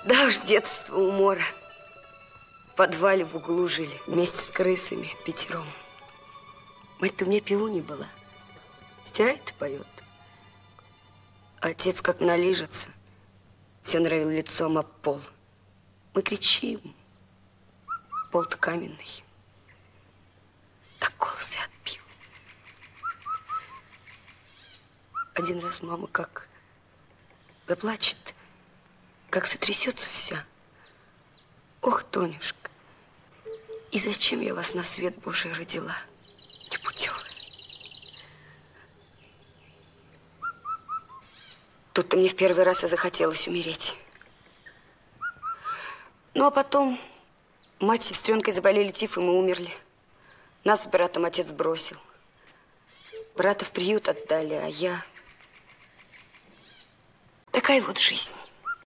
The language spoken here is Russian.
Да уж, детство умора. В подвале в углу жили, вместе с крысами, 5. Мать-то у меня пивуней была. Стирает и поет. А отец как налижется, все норовил лицом об пол. Мы кричим. Пол-то каменный. Так голос и отбил. Один раз мама как заплачет, как сотрясется вся. Ох, Тонюшка, и зачем я вас на свет Божий родила, непутевая? Тут-то мне в первый раз и захотелось умереть. Ну, а потом мать с сестренкой заболели тифом и умерли. Нас с братом отец бросил. Брата в приют отдали, а я... Такая вот жизнь.